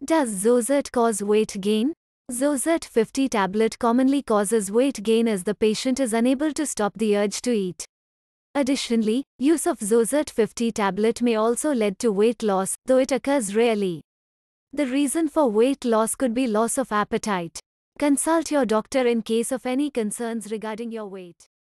Does Zosert cause weight gain? Zosert 50 tablet commonly causes weight gain as the patient is unable to stop the urge to eat. Additionally, use of Zosert 50 tablet may also lead to weight loss, though it occurs rarely. The reason for weight loss could be loss of appetite. Consult your doctor in case of any concerns regarding your weight.